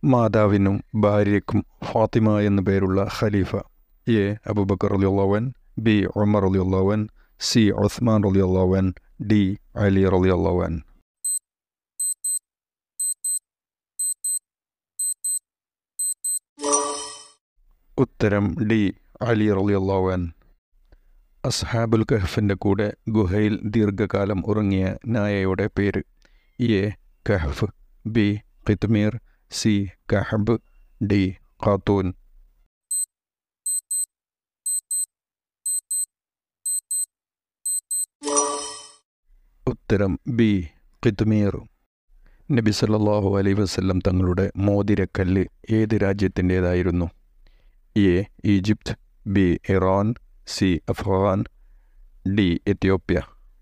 മാതാവിനും ഭാര്യയ്ക്കും ഫാത്തിമ എന്നു പേരുള്ള ഖലീഫ. എ അബൂബക്കർ റളിയല്ലാഹു അൻഹു, ബി ഉമർ റളിയല്ലാഹു അൻഹു, സി ഉസ്മാൻ റളിയല്ലാഹു അൻഹു, ഡി അലി റളിയല്ലാഹു അൻഹു. ഉത്തരം ഡി അലി റളിയല്ലാഹു അൻഹു. അസ്ഹാബുൽ കഹ്ഫിൻ്റെ കൂടെ ഗുഹയിൽ ദീർഘകാലം ഉറങ്ങിയ നായയുടെ പേര്. എ കഹ്ഫ്, ബി ഖിത്മീർ, സി കഹബ്, ഡി ഖാത്തൂൻ. ഉത്തരം ബി ഖിത്മീർ. നബി സല്ലല്ലാഹു അലൈഹി വസല്ലം തങ്ങളുടെ മോതിരക്കല്ല് ഏത് രാജ്യത്തിൻ്റേതായിരുന്നു? A Egypt, B Iran, C Afghan, D Ethiopia.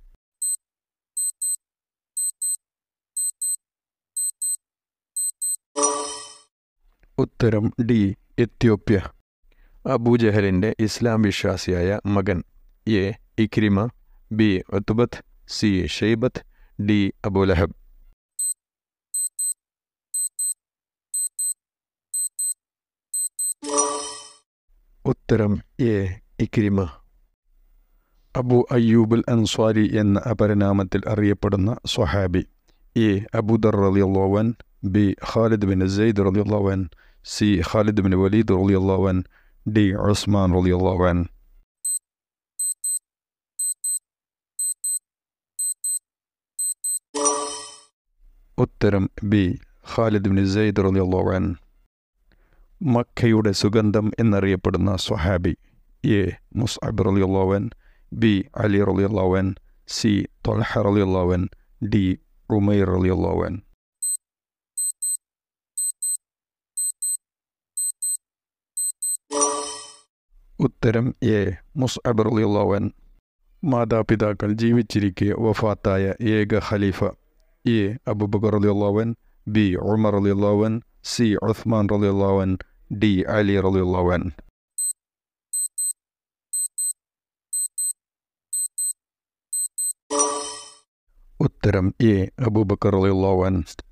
ഉത്തരം ഡി എത്യോപ്യ. അബൂജഹലിൻ്റെ ഇസ്ലാം വിശ്വാസിയായ മകൻ. എ ഇക്രിമ, ബി ഉത്ബത്ത്, സി ഷൈബത്ത്, ഡി അബൂലഹബ്. ഉത്തരം എ ഇക്രിമ. അബു അയ്യൂബുൽ അൻസ്വാരി എന്ന അപരനാമത്തിൽ അറിയപ്പെടുന്ന സ്വഹാബി. എ അബൂദർ റളിയല്ലാഹു അൻഹു, ബി ഖാലിദ് ബിൻ സെയ്ദ് റളിയല്ലാഹു അൻഹു, സി ഖാലിദ് ബിൻ വലീദ് റളിയല്ലാഹു അൻഹു, ഡി ഉസ്മാൻ റളിയല്ലാഹു അൻഹു. ഉത്തരം ബി ഖാലിദ് ബിൻ സെയ്ദ് റളിയല്ലാഹു അൻഹു. മക്കയുടെ സുഗന്ധം എന്നറിയപ്പെടുന്ന സ്വഹാബി. എ മുസ്അബ് റളിയല്ലാഹു അൻഹു, ബി അലി റളിയല്ലാഹു അൻഹു, സി ത്വൽഹ റളിയല്ലാഹു അൻഹു, ഡി ഉമൈർ റളിയല്ലാഹു അൻഹു. ഉത്തരം എ മുസ്അബ് റളിയല്ലാഹു അൻഹു. മാതാപിതാക്കൾ ജീവിച്ചിരിക്കെ വഫാത്തായ ഏക ഖലീഫ. എ അബൂബക്കർ റളിയല്ലാഹു അൻഹു, ബി ഉമർ റളിയല്ലാഹു അൻഹു, സി ഉസ്മാൻ റളിയല്ലാഹു അൻഹു, ഡി അലി റളിയല്ലാഹു അൻഹു. ഉത്തരം എ അബൂബക്കർ റളിയല്ലാഹു അൻഹു.